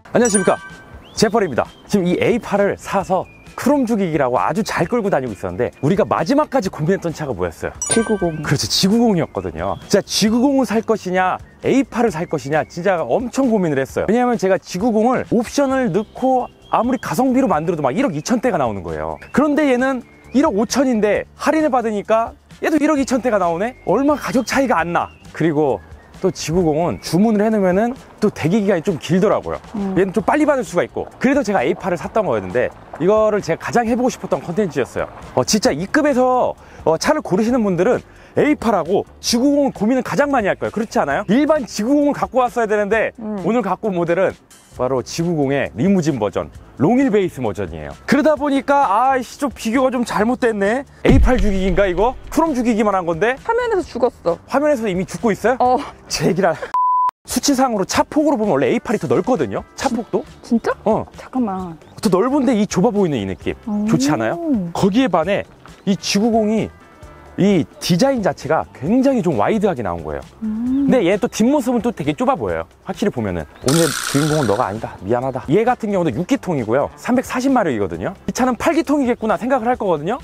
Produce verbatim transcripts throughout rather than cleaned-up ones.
안녕하십니까, 제펄입니다. 지금 이 에이 팔을 사서 크롬 죽이기라고 아주 잘 끌고 다니고 있었는데 우리가 마지막까지 고민했던 차가 뭐였어요? 지구공. 그렇죠, 지구공이었거든요. 진짜 지구공을 살 것이냐 에이 팔을 살 것이냐 진짜 엄청 고민을 했어요. 왜냐하면 제가 지구공을 옵션을 넣고 아무리 가성비로 만들어도 막 일억 이천대가 나오는 거예요. 그런데 얘는 일억 오천인데 할인을 받으니까 얘도 일억 이천대가 나오네? 얼마 가격 차이가 안 나. 그리고 또 지구공은 주문을 해놓으면은 또 대기 기간이 좀 길더라고요. 음. 얘는 좀 빨리 받을 수가 있고. 그래서 제가 에이 팔을 샀던 거였는데 이거를 제가 가장 해보고 싶었던 컨텐츠였어요. 어, 진짜 이 급에서 어, 차를 고르시는 분들은 에이 팔하고 지구공을 고민을 가장 많이 할 거예요. 그렇지 않아요? 일반 지구공을 갖고 왔어야 되는데 음. 오늘 갖고 온 모델은 바로 지구공의 리무진 버전, 롱휠 베이스 버전이에요. 그러다 보니까 아이씨 좀 비교가 좀 잘못됐네. 에이 팔 죽이기인가 이거? 크롬 죽이기만 한 건데 화면에서 죽었어. 화면에서 이미 죽고 있어요? 어. 제 얘기라. 수치상으로 차폭으로 보면 원래 에이 팔이 더 넓거든요. 차폭도. 진짜? 어. 잠깐만. 더 넓은데 이 좁아 보이는 이 느낌 좋지 않아요? 거기에 반해 이 지구공이 이 디자인 자체가 굉장히 좀 와이드하게 나온 거예요. 음. 근데 얘 또 뒷모습은 또 되게 좁아 보여요. 확실히 보면은. 오늘 주인공은 너가 아니다, 미안하다. 얘 같은 경우는 육 기통이고요 삼백사십 마력이거든요 이 차는 팔 기통이겠구나 생각을 할 거거든요.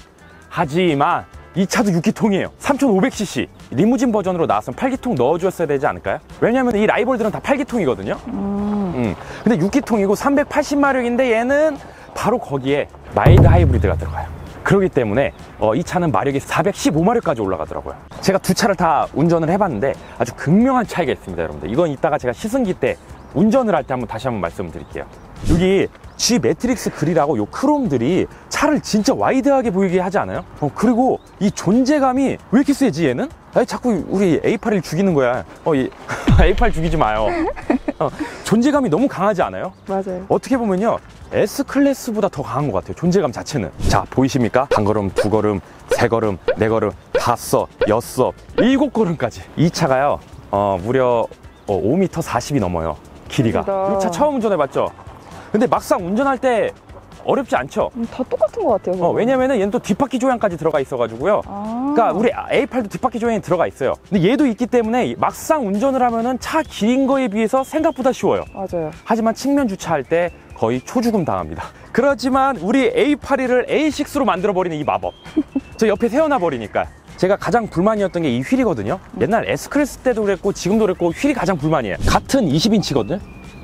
하지만 이 차도 육 기통이에요 삼천오백 씨씨. 리무진 버전으로 나왔으면 팔 기통 넣어줬어야 되지 않을까요? 왜냐면 이 라이벌들은 다 팔 기통이거든요 음. 음. 근데 육 기통이고 삼백팔십 마력인데 얘는 바로 거기에 마일드 하이브리드가 들어가요. 그렇기 때문에 어, 이 차는 마력이 사백십오 마력까지 올라가더라고요. 제가 두 차를 다 운전을 해봤는데 아주 극명한 차이가 있습니다, 여러분들. 이건 이따가 제가 시승기 때 운전을 할 때 한번 다시 한번 말씀을 드릴게요. 여기 G 매트릭스 그릴하고 요 크롬들이 차를 진짜 와이드하게 보이게 하지 않아요? 어, 그리고 이 존재감이 왜 이렇게 세지 얘는? 아니 자꾸 우리 에이 팔을 죽이는 거야. 어, 이 에이 팔 죽이지 마요. 어, 존재감이 너무 강하지 않아요? 맞아요. 어떻게 보면요 S클래스보다 더 강한 것 같아요, 존재감 자체는. 자, 보이십니까? 한 걸음, 두 걸음, 세 걸음, 네 걸음, 다섯, 여섯, 일곱 걸음까지. 이 차가요 어, 무려 어, 오 미터 사십이 넘어요, 길이가. 이 차 처음 운전해봤죠? 근데 막상 운전할 때 어렵지 않죠? 음, 다 똑같은 것 같아요. 어, 왜냐면은 얘는 또 뒷바퀴 조향까지 들어가 있어가지고요. 아. 그러니까 우리 에이 팔도 뒷바퀴 조향이 들어가 있어요. 근데 얘도 있기 때문에 막상 운전을 하면은 차 길인 거에 비해서 생각보다 쉬워요. 맞아요. 하지만 측면 주차할 때 거의 초죽음 당합니다. 그렇지만 우리 에이 팔을 에이 식스로 만들어버리는 이 마법. 저 옆에 세워놔 버리니까. 제가 가장 불만이었던 게 이 휠이거든요. 옛날 S클래스 때도 그랬고 지금도 그랬고 휠이 가장 불만이에요. 같은 이십 인치거든요.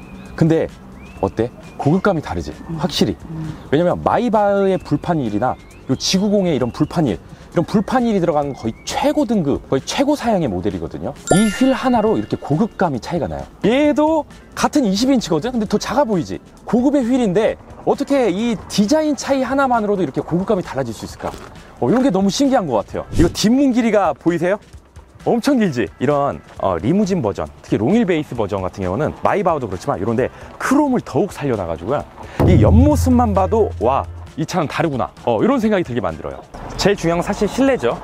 근데 어때? 고급감이 다르지, 확실히. 왜냐면 마이바흐의 불판휠이나 요 지구공의 이런 불판휠, 이런 불판휠이 들어가는 거의 최고 등급, 거의 최고 사양의 모델이거든요. 이 휠 하나로 이렇게 고급감이 차이가 나요. 얘도 같은 이십 인치거든? 근데 더 작아 보이지? 고급의 휠인데 어떻게 이 디자인 차이 하나만으로도 이렇게 고급감이 달라질 수 있을까? 어, 이런 게 너무 신기한 것 같아요. 이거 뒷문 길이가 보이세요? 엄청 길지? 이런 어, 리무진 버전, 특히 롱휠 베이스 버전 같은 경우는 마이바흐도 그렇지만 이런데 크롬을 더욱 살려놔가지고요 이 옆모습만 봐도 와, 이 차는 다르구나, 어, 이런 생각이 들게 만들어요. 제일 중요한 건 사실 실내죠.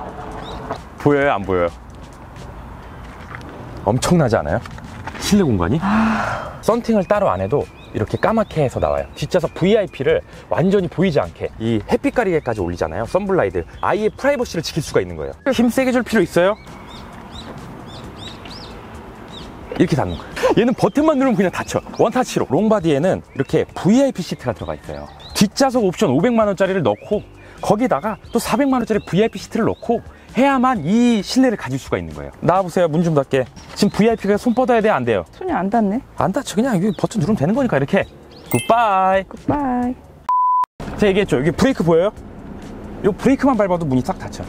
보여요, 안 보여요? 엄청나지 않아요? 실내 공간이? 아... 썬팅을 따로 안 해도 이렇게 까맣게 해서 나와요. 뒷좌석 브이아이피를 완전히 보이지 않게 이 햇빛 가리개까지 올리잖아요, 선블라이드. 아이의 프라이버시를 지킬 수가 있는 거예요. 힘 세게 줄 필요 있어요? 이렇게 닫는 거예요. 얘는 버튼만 누르면 그냥 닫혀, 원타치로. 롱바디에는 이렇게 브이아이피 시트가 들어가 있어요. 뒷좌석 옵션 오백만 원짜리를 넣고 거기다가 또 사백만 원짜리 브이아이피 시트를 넣고 해야만 이 실내를 가질 수가 있는 거예요. 나와보세요, 문 좀 닫게. 지금 브이아이피가 손 뻗어야 돼, 안 돼요? 손이 안 닿네. 안 닿죠. 그냥 여기 버튼 누르면 되는 거니까. 이렇게 굿바이. 굿바이. 제가 얘기했죠, 여기 브레이크 보여요? 이 브레이크만 밟아도 문이 싹 닫혀.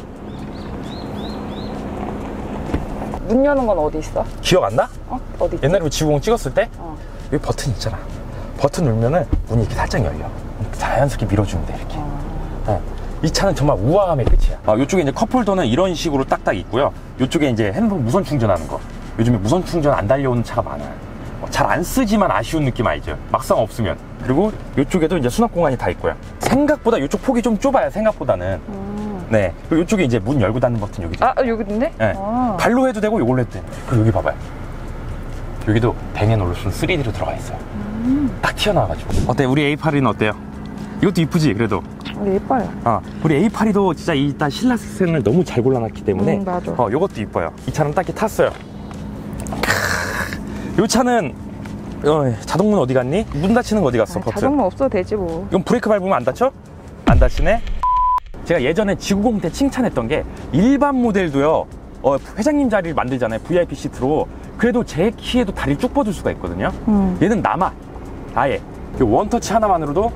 문 여는 건 어디 있어? 기억 안 나? 어? 어디 있지? 옛날에 우리 지구공 찍었을 때 어. 여기 버튼 있잖아. 버튼 누르면은 문이 이렇게 살짝 열려. 자연스럽게 밀어주면 돼, 이렇게. 어. 어. 이 차는 정말 우아함의 끝이야. 아, 이쪽에 이제 컵홀더는 이런 식으로 딱딱 있고요. 이쪽에 이제 핸드폰 무선 충전하는 거. 요즘에 무선 충전 안 달려오는 차가 많아요. 어, 잘 안 쓰지만 아쉬운 느낌 알죠? 막상 없으면. 그리고 이쪽에도 이제 수납 공간이 다 있고요. 생각보다 이쪽 폭이 좀 좁아요, 생각보다는. 음. 네. 그리고 이쪽에 이제 문 열고 닫는 버튼 여기. 아, 여기 있네? 네. 아. 발로 해도 되고 이걸로 해도 돼. 그리고 여기 봐봐요. 여기도 뱅앤올루슨 쓰리디로 들어가 있어요. 음. 딱 튀어나와가지고. 어때? 우리 에이 팔은 어때요? 이것도 이쁘지, 그래도? 예뻐요. 어, 우리 에이 팔이도 진짜 일단 신라 색상을 너무 잘 골라놨기 때문에. 음, 맞아. 어, 요것도 이뻐요. 이 차는 딱히 탔어요. 이 차는 어, 자동문 어디 갔니? 문 닫히는 거 어디 갔어? 아, 버튼. 자동문 없어도 되지 뭐. 이건 브레이크 밟으면 안 닫혀? 안 닫히네? 제가 예전에 지구공 때 칭찬했던 게 일반 모델도요, 어, 회장님 자리를 만들잖아요. 브이아이피 시트로. 그래도 제 키에도 다리를 쭉 뻗을 수가 있거든요. 음. 얘는 남아. 아예. 이 원터치 하나만으로도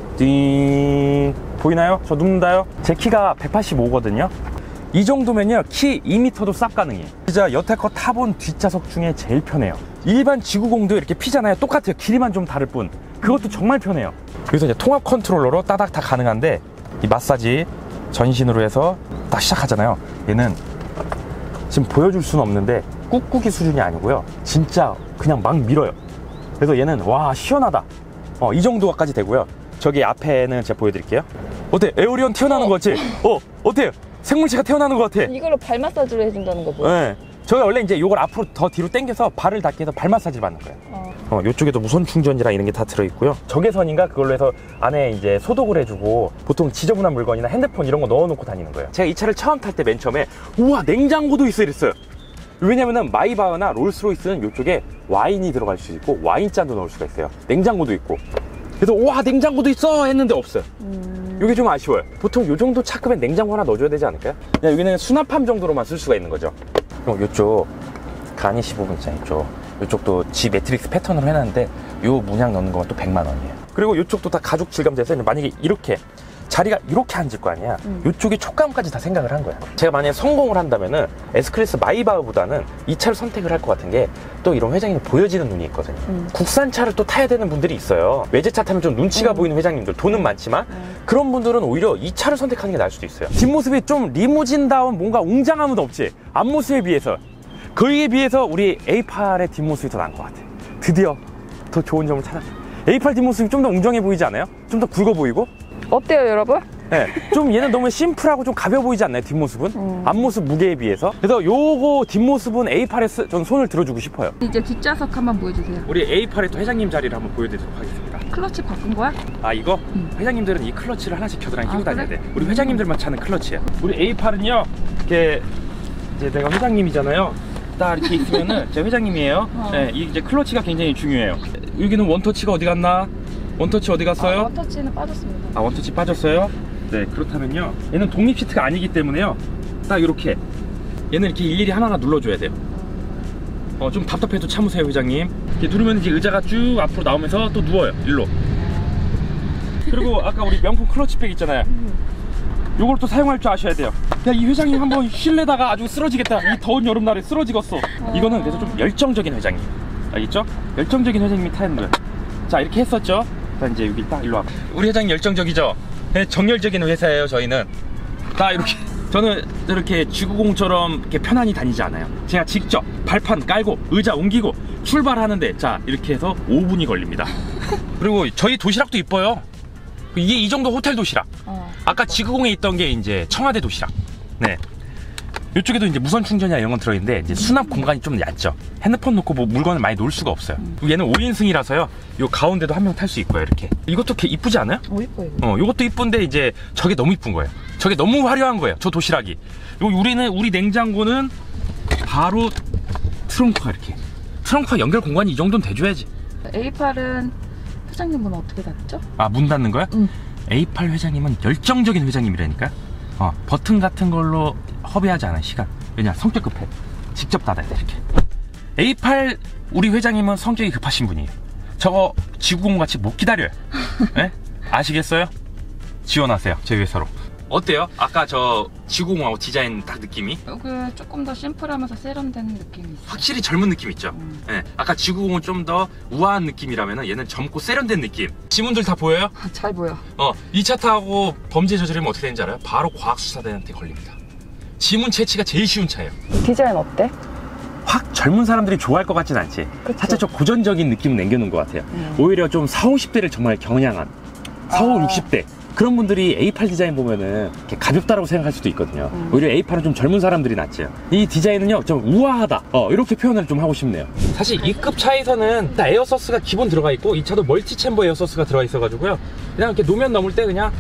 띵. 보이나요? 저 눕는다요? 제 키가 백팔십오거든요. 이 정도면요, 키 이 미터도 싹 가능해요. 진짜 여태껏 타본 뒷좌석 중에 제일 편해요. 일반 지구공도 이렇게 피잖아요. 똑같아요. 길이만 좀 다를 뿐. 그것도 정말 편해요. 그래서 이제 통합 컨트롤러로 따닥 다 가능한데, 이 마사지 전신으로 해서 딱 시작하잖아요. 얘는 지금 보여줄 수는 없는데 꾹꾹이 수준이 아니고요, 진짜 그냥 막 밀어요. 그래서 얘는 와 시원하다. 어, 이 정도까지 되고요. 저기 앞에는 제가 보여드릴게요. 어때? 에어리언 튀어나오는 거 같지? 어, 어때요? 생물체가 태어나는 것 같아. 이걸로 발 마사지를 해준다는 거 뭐야? 네. 저희 원래 이제 이걸 앞으로 더 뒤로 당겨서 발을 닿게 해서 발 마사지를 받는 거예요. 어. 어, 이쪽에도 무선 충전이랑 이런 게 다 들어있고요. 적외선인가 그걸로 해서 안에 이제 소독을 해주고, 보통 지저분한 물건이나 핸드폰 이런 거 넣어놓고 다니는 거예요. 제가 이 차를 처음 탈 때 맨 처음에 우와 냉장고도 있어 이랬어요. 왜냐면은 마이바흐나 롤스로이스는 이쪽에 와인이 들어갈 수 있고 와인잔도 넣을 수가 있어요. 냉장고도 있고. 그래서 와 냉장고도 있어 했는데 없어요. 음... 이게 좀 아쉬워요. 보통 이 정도 차급엔 냉장고 하나 넣어줘야 되지 않을까요? 그냥 여기는 수납함 정도로만 쓸 수가 있는 거죠. 그럼 이쪽 가니시 부분 있잖아요. 이쪽 이쪽도 G 매트릭스 패턴으로 해놨는데 요 문양 넣는 거만 또 백만 원이에요. 그리고 이쪽도 다 가죽 질감 돼서 만약에 이렇게 자리가 이렇게 앉을 거 아니야. 음. 이쪽에 촉감까지 다 생각을 한 거야. 제가 만약에 성공을 한다면은 S클래스 마이바흐보다는 이 차를 선택을 할 것 같은 게, 또 이런 회장님 보여지는 눈이 있거든요. 음. 국산차를 또 타야 되는 분들이 있어요. 외제차 타면 좀 눈치가 음. 보이는 회장님들, 돈은 많지만 음. 그런 분들은 오히려 이 차를 선택하는 게 나을 수도 있어요. 뒷모습이 좀 리무진다운 뭔가 웅장함은 없지, 앞모습에 비해서. 거기에 비해서 우리 에이 팔의 뒷모습이 더 나은 것 같아. 드디어 더 좋은 점을 찾았어요. 에이 팔 뒷모습이 좀 더 웅장해 보이지 않아요? 좀 더 굵어 보이고. 어때요 여러분? 네, 좀 얘는 너무 심플하고 좀 가벼워 보이지 않나요? 뒷모습은? 음. 앞모습 무게에 비해서. 그래서 요거 뒷모습은 에이 팔에 전 손을 들어주고 싶어요. 이제 뒷좌석 한번 보여주세요. 우리 에이 팔의 또 회장님 자리를 한번 보여드리도록 하겠습니다. 클러치 바꾼 거야? 아 이거? 음. 회장님들은 이 클러치를 하나씩 겨드랑이 끼고 아, 다녀야 그래? 돼. 우리 회장님들만 차는 클러치야. 우리 에이 팔은요, 이렇게 이제 내가 회장님이잖아요. 딱 이렇게 있으면은 제가 회장님이에요. 어. 네, 이 이제 클러치가 굉장히 중요해요. 여기는 원터치가 어디 갔나? 원터치 어디 갔어요? 아, 원터치는 빠졌습니다. 아 원터치 빠졌어요? 네, 그렇다면요, 얘는 독립 시트가 아니기 때문에요, 딱 이렇게 얘는 이렇게 일일이 하나하나 눌러줘야 돼요. 어, 좀 답답해도 참으세요 회장님. 이렇게 누르면 이제 의자가 쭉 앞으로 나오면서 또 누워요, 일로. 그리고 아까 우리 명품 클러치백 있잖아요. 요걸 또 사용할 줄 아셔야 돼요. 야, 이 회장님 한번 실내다가 아주 쓰러지겠다. 이 더운 여름날에 쓰러지겠어. 이거는 그래서 좀 열정적인 회장님, 알겠죠? 열정적인 회장님이 타는 거예요. 자, 이렇게 했었죠? 자, 이제 여기 딱 일로 와. 우리 회장님 열정적이죠? 네, 정열적인 회사예요 저희는. 딱 이렇게 저는 이렇게 지구공처럼 이렇게 편안히 다니지 않아요. 제가 직접 발판 깔고 의자 옮기고 출발하는데, 자 이렇게 해서 오 분이 걸립니다. 그리고 저희 도시락도 이뻐요. 이게 이 정도 호텔 도시락. 어. 아까 지구공에 있던 게 이제 청와대 도시락. 네. 이쪽에도 이제 무선 충전이나 이런 건 들어있는데, 이제 수납 공간이 좀 얕죠. 핸드폰 놓고 뭐 물건을 많이 놓을 수가 없어요. 음. 얘는 오 인승이라서요, 요 가운데도 한 명 탈 수 있고요, 이렇게. 이것도 이쁘지 않아요? 어, 이뻐요. 어, 요것도 이쁜데 이제 저게 너무 이쁜 거예요. 저게 너무 화려한 거예요, 저 도시락이. 요 우리는 우리 냉장고는 바로 트렁크가 이렇게. 트렁크와 연결 공간이 이 정도는 돼줘야지. 에이 팔은 회장님 문 어떻게 닫죠? 아, 문 닫는 거야? 응. 에이 팔 회장님은 열정적인 회장님이라니까. 어, 버튼 같은 걸로 허비하지 않은 시간. 왜냐, 성격 급해. 직접 닫아야 돼, 이렇게. 에이 팔 우리 회장님은 성격이 급하신 분이에요. 저거 지구공 같이 못 기다려요. 네? 아시겠어요? 지원하세요, 저희 회사로. 어때요? 아까 저 지구공하고 디자인 딱 느낌이? 여기 조금 더 심플하면서 세련된 느낌이 있어요. 확실히 젊은 느낌 있죠? 음. 네, 아까 지구공은 좀 더 우아한 느낌이라면 얘는 젊고 세련된 느낌. 지문들 다 보여요? 잘 보여. 어, 이 차 타고 범죄 저지르면 어떻게 되는지 알아요? 바로 과학수사대한테 걸립니다. 지문 채취가 제일 쉬운 차예요. 디자인 어때? 확 젊은 사람들이 좋아할 것 같진 않지. 그쵸? 살짝 좀 고전적인 느낌을 남겨놓은 것 같아요. 음. 오히려 좀 사십, 오십 대를 정말 겨냥한 사십, 아. 육십 대 그런 분들이 에이 팔 디자인 보면은 이렇게 가볍다라고 생각할 수도 있거든요. 음. 오히려 에이 팔은 좀 젊은 사람들이 낫죠. 이 디자인은요, 좀 우아하다, 어, 이렇게 표현을 좀 하고 싶네요. 사실 이 급 차에서는 에어서스가 기본 들어가 있고, 이 차도 멀티 챔버 에어서스가 들어가 있어가지고요, 그냥 이렇게 노면 넘을 때 그냥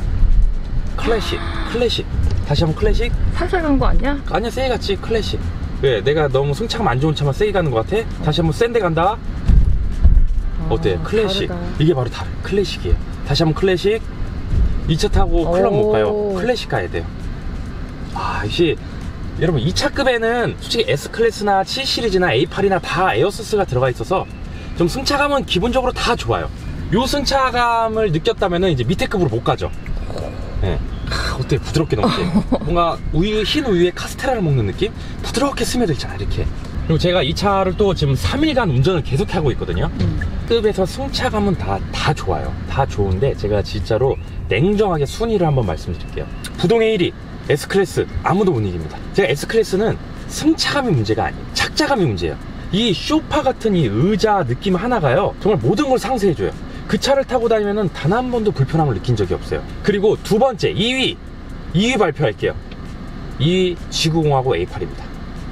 클래식, 클래식. 다시 한번 클래식. 살살 간 거 아니야? 아니야, 세게 갔지. 클래식. 왜? 내가 너무 승차감 안 좋은 차만 세게 가는 것 같아? 다시 한번 센데 간다. 어때요? 클래식. 다르다. 이게 바로 다른 클래식이에요. 다시 한번 클래식. 이 차 타고 클럽 못 가요. 클래식 가야 돼요. 아, 역시 여러분 이 차급에는 솔직히 S클래스나 칠 시리즈나 에이 팔이나 다 에어서스가 들어가 있어서 좀 승차감은 기본적으로 다 좋아요. 요 승차감을 느꼈다면 이제 밑에 급으로 못 가죠. 네. 아, 어때? 부드럽게 넘지? 뭔가 우유, 흰 우유에 카스테라를 먹는 느낌? 부드럽게 스며들 있잖아, 이렇게. 그리고 제가 이 차를 또 지금 삼 일간 운전을 계속 하고 있거든요. 음. 급에서 승차감은 다, 다 좋아요. 다 좋은데 제가 진짜로 냉정하게 순위를 한번 말씀드릴게요. 부동의 일 위 S클래스 아무도 못 이깁니다. 제가 S클래스는 승차감이 문제가 아니에요. 착자감이 문제예요. 이 쇼파 같은 이 의자 느낌 하나가요 정말 모든 걸 상쇄해줘요. 그 차를 타고 다니면은 단 한 번도 불편함을 느낀 적이 없어요. 그리고 두 번째 이 위 이 위 발표할게요. 이 위 지구공하고 에이 팔입니다.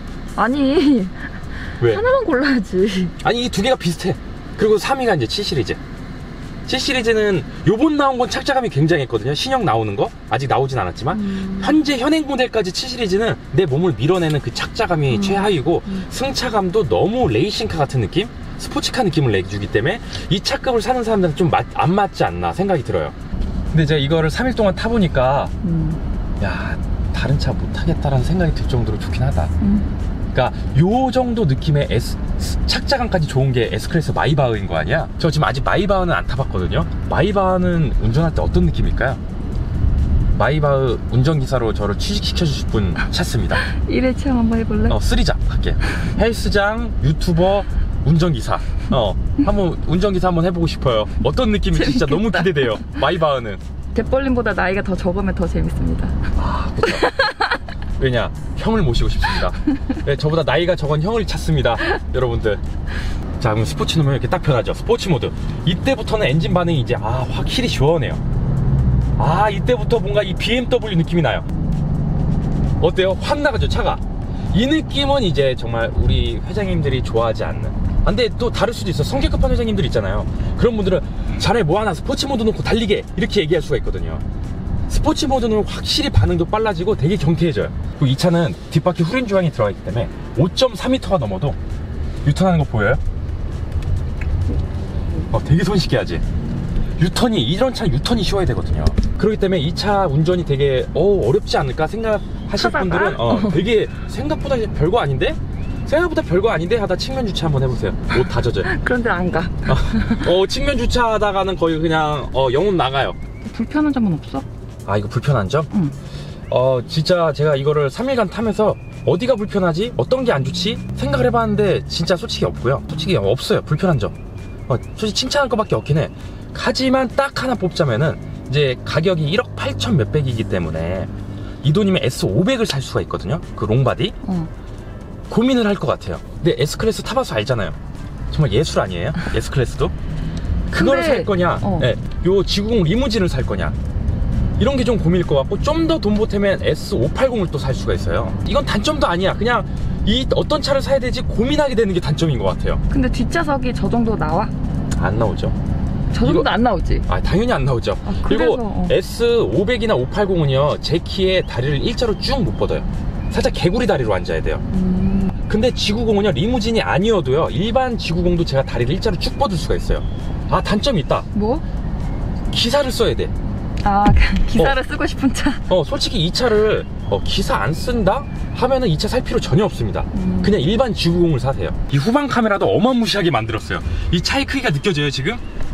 아니 왜? 하나만 골라야지. 아니 이 두 개가 비슷해. 그리고 삼 위가 이제 칠 시리즈. 칠 시리즈는 요번 나온 건 착자감이 굉장했거든요. 신형 나오는 거 아직 나오진 않았지만 음. 현재 현행 모델까지 칠 시리즈는 내 몸을 밀어내는 그 착자감이 음. 최하위고 음. 승차감도 너무 레이싱카 같은 느낌? 스포츠카 느낌을 내주기 때문에 이 차급을 사는 사람들은 좀 안 맞지 않나 생각이 들어요. 근데 제가 이거를 삼 일 동안 타보니까 음. 야 다른 차 못 타겠다라는 생각이 들 정도로 좋긴 하다. 음. 그러니까 요 정도 느낌의 S, 착자감까지 좋은 게 S클래스 마이바흐인 거 아니야? 저 지금 아직 마이바흐는 안 타봤거든요. 마이바흐는 운전할 때 어떤 느낌일까요? 마이바흐 운전기사로 저를 취직시켜 주실 분 찾습니다. 일 회 체험 한번 해볼래? 어, 쓰리장 할게. 헬스장, 유튜버, 운전기사. 어, 한번 운전기사 한번 해보고 싶어요. 어떤 느낌일지 진짜 너무 기대돼요. 마이바흐는. 갯벌림보다 나이가 더 적으면 더 재밌습니다. 아, 그쵸. 왜냐? 형을 모시고 싶습니다. 네, 저보다 나이가 적은 형을 찾습니다. 여러분들. 자, 그럼 스포츠 놓으면 이렇게 딱 변하죠. 스포츠 모드. 이때부터는 엔진 반응이 이제 아 확실히 시원해요. 아 이때부터 뭔가 이 비엠더블유 느낌이 나요. 어때요? 확 나가죠 차가. 이 느낌은 이제 정말 우리 회장님들이 좋아하지 않는. 아, 근데 또 다를 수도 있어. 성격급한 회장님들 있잖아요. 그런 분들은 자네 뭐 하나 스포츠 모드 놓고 달리게 이렇게 얘기할 수가 있거든요. 스포츠 모드는 확실히 반응도 빨라지고 되게 경쾌해져요. 그리고 이 차는 뒷바퀴 후륜 조향이 들어가 있기 때문에 오 점 삼 미터가 넘어도 유턴하는 거 보여요? 어, 되게 손쉽게 하지. 유턴이 이런 차 유턴이 쉬워야 되거든요. 그렇기 때문에 이 차 운전이 되게 어, 어렵지 않을까 생각하실 하다가? 분들은 어, 되게 생각보다 별거 아닌데? 생각보다 별거 아닌데? 하다 측면 주차 한번 해보세요. 옷 다 젖어요. 그런데 안 가. 어, 측면 주차하다가는 거의 그냥 어, 영혼 나가요. 불편한 점은 없어? 아 이거 불편한 점? 응. 어 진짜 제가 이거를 삼 일간 타면서 어디가 불편하지? 어떤 게 안 좋지? 생각을 해봤는데 진짜 솔직히 없고요. 솔직히 없어요. 불편한 점. 어, 솔직히 칭찬할 것밖에 없긴 해. 하지만 딱 하나 뽑자면은 이제 가격이 일억 팔천 몇백이기 때문에 이 돈이면 에스 오백을 살 수가 있거든요. 그 롱바디. 어. 고민을 할 것 같아요. 근데 S클래스 타봐서 알잖아요. 정말 예술 아니에요? S클래스도? 그거를 근데, 살 거냐? 어. 네, 요 지구공 리무진을 살 거냐? 이런 게 좀 고민일 것 같고 좀 더 돈 보태면 에스 오백팔십을 또 살 수가 있어요. 이건 단점도 아니야. 그냥 이 어떤 차를 사야 되지 고민하게 되는 게 단점인 것 같아요. 근데 뒷좌석이 저 정도 나와? 안 나오죠. 저 정도 이거- 안 나오지? 아 당연히 안 나오죠. 아, 그리고 그래서, 어. 에스 오백이나 오백팔십은요 제 키에 다리를 일자로 쭉 못 뻗어요. 살짝 개구리 다리로 앉아야 돼요. 음. 근데 지구공은요 리무진이 아니어도요 일반 지구공도 제가 다리를 일자로 쭉 뻗을 수가 있어요. 아 단점이 있다. 뭐? 기사를 써야 돼. 아 기사를 쓰고 싶은 차? 어 솔직히 이 차를 어, 기사 안 쓴다? 하면은 이 차 살 필요 전혀 없습니다. 음. 그냥 일반 지구공을 사세요. 이 후방 카메라도 어마무시하게 만들었어요. 이 차의 크기가 느껴져요 지금?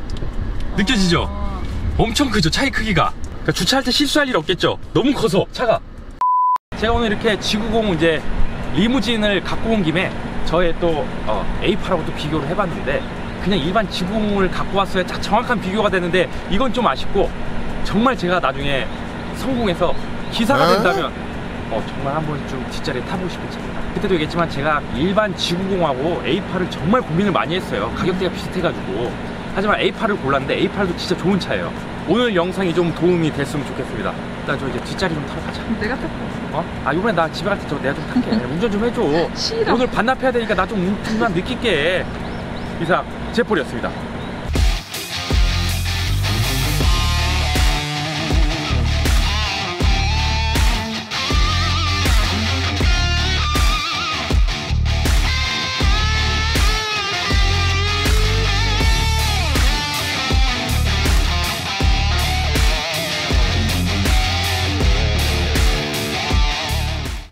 느껴지죠? 아. 엄청 크죠 차의 크기가. 그러니까 주차할 때 실수할 일 없겠죠? 너무 커서 차가. 제가 오늘 이렇게 지구공 이제 리무진을 갖고 온 김에 저의 또 어, 에이 팔하고 또 비교를 해봤는데 그냥 일반 지구공을 갖고 왔어야 딱 정확한 비교가 되는데 이건 좀 아쉽고 정말 제가 나중에 성공해서 기사가 된다면 어, 정말 한번 좀 뒷자리에 타보고 싶은 차입니다. 그때도 얘기했지만 제가 일반 지구공하고 에이 팔을 정말 고민을 많이 했어요. 가격대가 비슷해가지고. 하지만 에이 팔을 골랐는데 에이 팔도 진짜 좋은 차예요. 오늘 영상이 좀 도움이 됐으면 좋겠습니다. 일단 저 이제 뒷자리 좀 타러 가자. 내가 탈 거. 어? 아 이번에 나 집에 갈 때 저 내가 좀 탈게. 운전 좀 해줘. 싫어. 오늘 반납해야 되니까 나 좀 운전 느낄게. 이상 제폴이었습니다.